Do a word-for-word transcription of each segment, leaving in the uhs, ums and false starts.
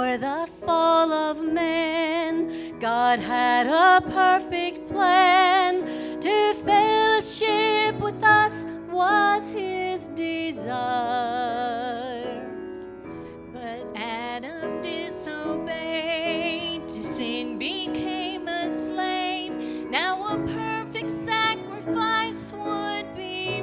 Before the fall of man, God had a perfect plan. To fellowship with us was his desire. But Adam disobeyed, to sin became a slave. Now a perfect sacrifice would be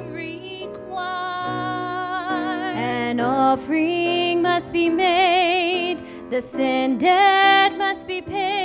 required. An offering must be made, the sin debt must be paid.